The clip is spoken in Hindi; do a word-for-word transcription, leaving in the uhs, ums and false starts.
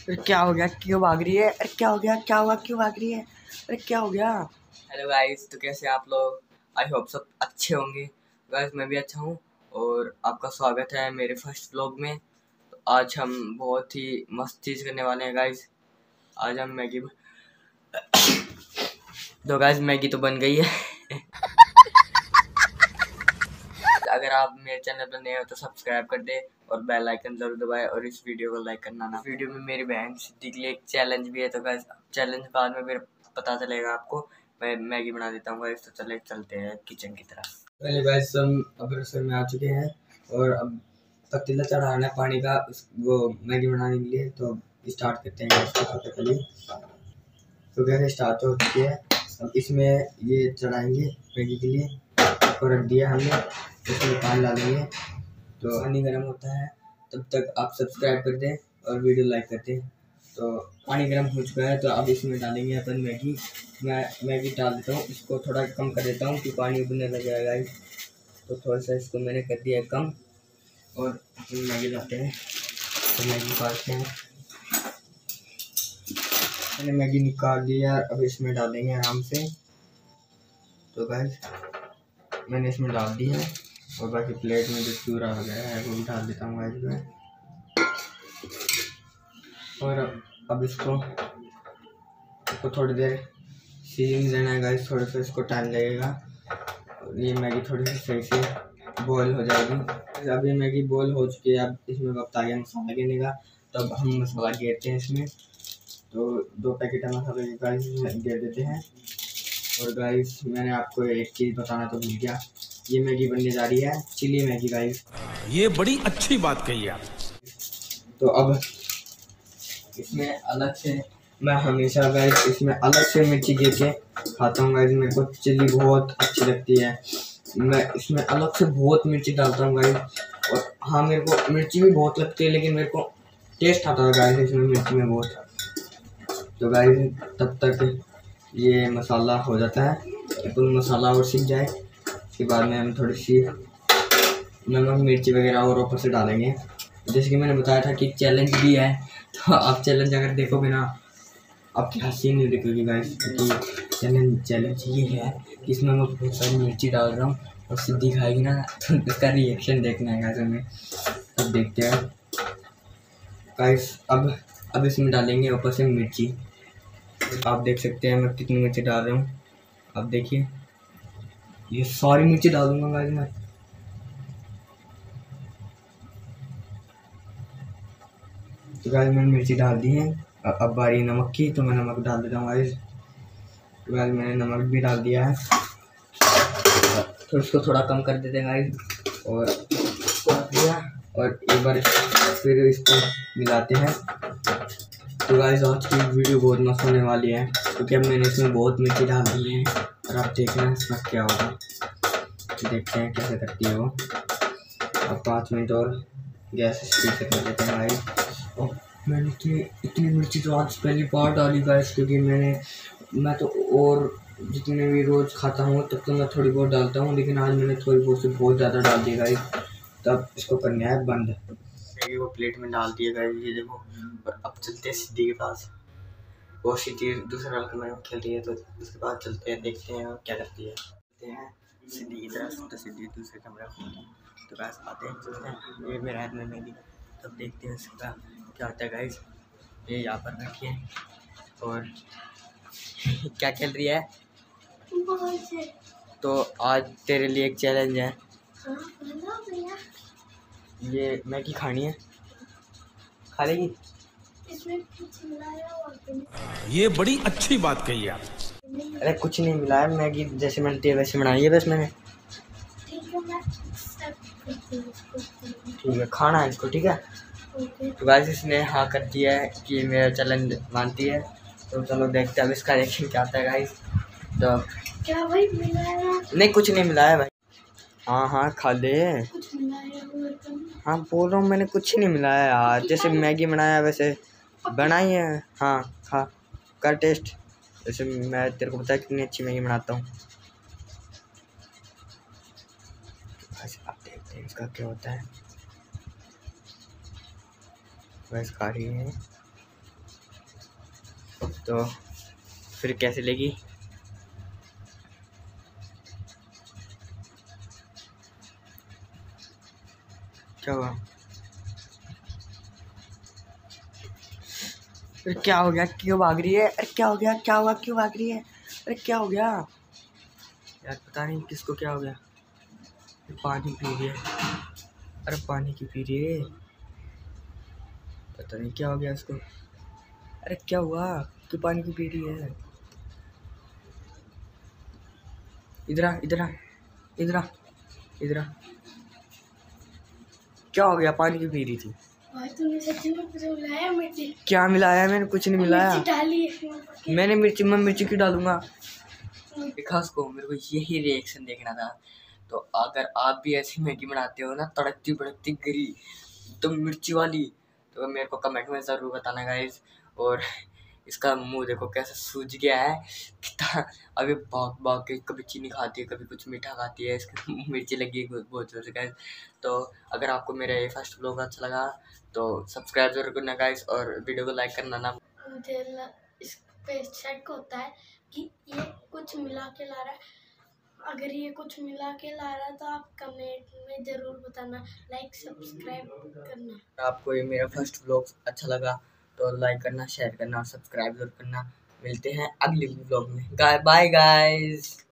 अरे क्या हो गया, क्यों भाग रही है? अरे क्या हो गया, क्या हुआ, क्यों भाग रही है? अरे क्या हो गया? हेलो गाइस, तो कैसे आप लोग? आई होप सब अच्छे होंगे। गाइस मैं भी अच्छा हूँ और आपका स्वागत है मेरे फर्स्ट व्लॉग में। तो आज हम बहुत ही मस्त चीज़ करने वाले हैं गाइस। आज हम मैगी तो गाइस मैगी तो बन गई है। अगर आप मेरे चैनल पर नए हो तो सब्सक्राइब कर दे और बेल आइकन जरूर दबाएं और इस वीडियो को लाइक करना ना। वीडियो में मेरी बहन सिद्धि के लिए एक चैलेंज भी है, तो गाइस चैलेंज बाद में फिर पता चलेगा आपको। मैं मैगी बना देता हूँ गाइस, तो चले चलते हैं किचन की तरफ। पहले गाइस हम अब रसोई में आ चुके हैं और अब पतीला चढ़ाना है पानी का वो मैगी बनाने के लिए। तो स्टार्ट करते हैं सबसे पहले। तो गैस स्टार्ट हो चुकी है। अब इसमें ये चढ़ाएंगे मैगी के लिए और रख दिया हमने। इसमें पानी डालेंगे तो पानी गर्म होता है, तब तक आप सब्सक्राइब कर दें और वीडियो लाइक कर दें। तो पानी गर्म हो चुका है, तो अब इसमें डालेंगे अपन मैगी। मैं मैगी डाल देता हूँ, इसको थोड़ा कम कर देता हूँ कि पानी उबलने लग जाएगा। तो थोड़ा सा इसको मैंने कर दिया है कम और अपन मैगी डालते हैं। तो मैगी काटते हैं, मैंने मैगी निकाल दिया। अब इसमें डालेंगे आराम से। तो गाइस मैंने इसमें डाल दी है और बाकी प्लेट में जो चूरा हो गया है वो भी डाल देता हूँ गाइस में। और अब इसको इसको थोड़ी देर सीजिंग देना है गाइस, थोड़ा सा इसको टाइम लगेगा और ये मैगी थोड़ी सी सही से बॉयल हो जाएगी। अब ये मैगी बॉयल हो चुकी है, अब इसमें वक्त आ गया मसाला गिरने का। तो अब हम मसाला गिरते हैं इसमें। तो दो पैकेट मसाले गाइस गिर देते हैं। और गाइस मैंने आपको एक चीज़ बताना तो भूल गया, ये मैगी बनने जा रही है चिली मैगी गाइस। ये बड़ी अच्छी बात कही आप। तो अब इसमें अलग से मैं हमेशा गाइस इसमें अलग से मिर्ची गिर के खाता हूँ गाइस। मेरे को चिली बहुत अच्छी लगती है, मैं इसमें अलग से बहुत मिर्ची डालता हूँ गाइस। और हाँ मेरे को मिर्ची भी बहुत लगती है, लेकिन मेरे को टेस्ट आता है गाइस इसमें मिर्ची में बहुत। तो गाइस तब तक ये मसाला हो जाता है, तो मसाला और सीख जाए उसके बाद में हम थोड़ी सी नमक मिर्ची वगैरह और ऊपर से डालेंगे। जैसे कि मैंने बताया था कि चैलेंज भी है, तो आप चैलेंज अगर देखोगे ना आपकी हंसी नहीं दिखेगी गाइस। क्योंकि चैलेंज चैलेंज ये है कि इसमें मैं बहुत सारी मिर्ची डाल रहा हूँ और सिद्धि खाएगी ना तो उसका रिएक्शन देखना है गाइस हमें। अब देखते हैं गाइस। अब अब इसमें डालेंगे ऊपर से मिर्ची। आप देख सकते हैं मैं कितनी मिर्ची डाल रहा हूँ। अब देखिए ये सारी मिर्ची डाल दूंगा गाइस मैं। तो गाइस मैंने मिर्ची डाल दी है। अब बारी नमक की, तो मैं नमक डाल देता हूँ गाइस। तो गाइस मैंने नमक भी डाल दिया है, तो इसको थोड़ा कम कर देते हैं गाइस। और इसको रख दिया और एक बार फिर इसको मिलाते हैं। तो गाइस आज की वीडियो बहुत मस्त होने वाली है, क्योंकि अब मैंने इसमें बहुत मिर्ची डाल दी है और आप देखना इसका क्या होगा। तो देखते हैं कैसे करती है वो। अब पाँच मिनट और गैस स्पीड से कर देते हैं गाइस। और मैंने इतनी इतनी मिर्ची तो आज पहली बार डाली गाइस, क्योंकि मैंने मैं तो और जितने भी रोज़ खाता हूँ तब तो मैं थोड़ी बहुत डालता हूँ, लेकिन आज मैंने थोड़ी बहुत से बहुत ज़्यादा डाल दी गाइस। तब इसको करना है बंद। मैगी वो प्लेट में डाल दिया गाइस, ये देखो। और अब चलते हैं सिद्धि के पास। वो सिद्धि दूसरा कमरे में खेल रही है, तो उसके बाद चलते हैं देखते हैं क्या करती है। चलते हैं सिद्धि की तरफ, तो सिद्धि दूसरे कमरे में तो गाइस आते हैं, चलते हैं। ये मेरे हाथ में मैगी, तब देखते हैं इसका क्या होता है गाइस। ये यहाँ पर रखिए और क्या खेल रही है? तो आज तेरे लिए एक चैलेंज है। ये मैगी खानी है, खा लेगी? ये बड़ी अच्छी बात कही आप। अरे कुछ नहीं मिला है, मैगी जैसे मैंने तेरे वैसे बनाई है बस मैंने। ठीक है खाना है इसको, ठीक है। तो गाइस इसने हाँ कर दिया है कि मेरा चैलेंज मानती है, तो चलो देखते हैं अब इसका रिएक्शन क्या आता है गाइस। तो क्या भाई मिलाया? नहीं कुछ नहीं मिला है भाई। हाँ हाँ खा ले। कुछ मिलाया हाँ बोल रहा हूँ मैंने कुछ नहीं मिलाया यार, जैसे मैगी बनाया वैसे बनाई है। हाँ खा कर टेस्ट, जैसे मैं तेरे को पता है कितनी अच्छी मैगी बनाता हूँ। अब देखते हैं इसका क्या होता है। वैसे खा रही है तो फिर कैसे लेगी? क्या हुआ? अरे क्या हो गया? क्यों भाग रही है? अरे क्या हो गया? क्या हुआ? क्यों भाग रही है? अरे क्या हो गया यार? पता नहीं किसको क्या हो गया। पानी पी रही है। अरे पानी क्यों पी रही है? पता नहीं क्या हो गया उसको। अरे क्या हुआ? क्यों पानी क्यों पी रही है? इधर आ, इधर आ, इधर आ, इधर आ। क्या हो गया? पानी क्यों पी रही थी? भाई तूने सच्ची में कुछ मिलाया मिर्ची? क्या मिलाया? मैंने कुछ नहीं मिलाया। मिर्ची डाली है। मैंने मिर्ची मैं मिर्ची क्यों डालूंगा? खास को मेरे को यही रिएक्शन देखना था। तो अगर आप भी ऐसी मैगी बनाते हो ना, तड़कती भड़कती गिरी तो मिर्ची वाली, तो मेरे को कमेंट में ज़रूर बताना गाइस। और इसका मुंह देखो कैसे सूज गया है कितना। अभी भाग भाग के कभी चीनी खाती है, कभी कुछ मीठा खाती है, इसकी मिर्ची लगी है बहुत जोर से गाइस। तो अगर आपको मेरा ये फर्स्ट व्लॉग अच्छा लगा तो सब्सक्राइब जरूर करना गाइस, और वीडियो को लाइक करना ना। मुझे ल- इस पे शक होता है कि ये कुछ मिला के ला रहा है। अगर ये कुछ मिला के ला रहा है तो आप कमेंट में ज़रूर बताना, लाइक सब्सक्राइब करना। आपको ये मेरा फर्स्ट व्लॉग अच्छा लगा तो लाइक करना, शेयर करना और सब्सक्राइब जरूर करना। मिलते हैं अगले व्लॉग में। Bye guys.